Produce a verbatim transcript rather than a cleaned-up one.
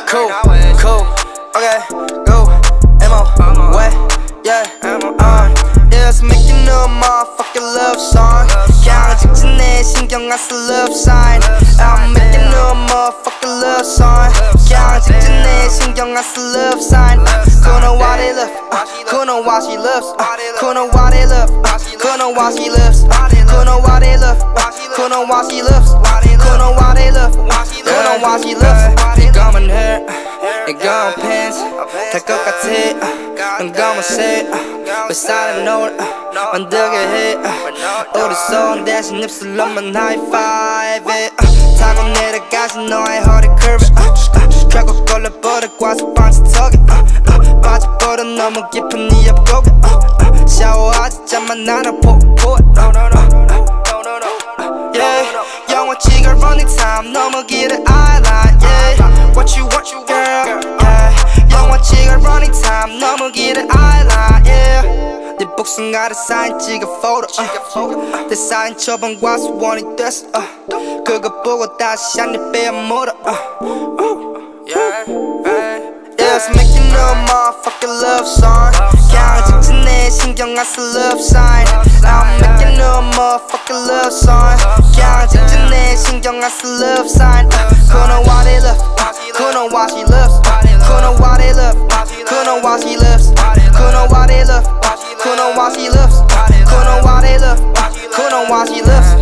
cool, cool. Okay, go, emo, wet, yeah, uh, yeah, let's make a new motherfucking love song. 그냥 직진해 신경 안 쓸 love sign. I'm making a new motherfucking love song. 그냥 직진해 신경 안 쓸 love sign. Who know why they love? Who know why she loves? Who know why they love? Who know why she loves? Who know why they love? Who know why she loves? Who know why they love? Who know why she loves? 네 검은 hair, 네 검은 pants 다 똑같아. 넌 검은색 왜 사는 노을 만들게 해. 우리 손 대신 입술로만 high five. 타고 내려가시 너의 허리 curve. 결국 걸려버릴 과속 방식 턱에 빠져버려 너무 깊은 네 옆고개. 샤워하지 잠만 나는 포포. 영원치가 running time 너무 길은 eyeline. Yeah, what you want, girl? Yeah, 영원치가 running time 너무 길은 eyeline. Yeah, 네 복숭아를 사인 찍어 photo. uh. 내 사인 처방과 소원이 됐어. uh. 그거 보고 다시 한 입 빼어 물어. uh. Yeah, yeah, let's make a new motherfucking love song. 그냥 직진해 신경 안 쓸 love sign. I'm making a new motherfucking love song. 그냥 직진해 신경 안 쓸 love sign. Who know why they love? Who know why she loves? Who know why they love? Who know why she loves? Who know why they love? Who know why she loves? Who know why they love? Who know why she loves?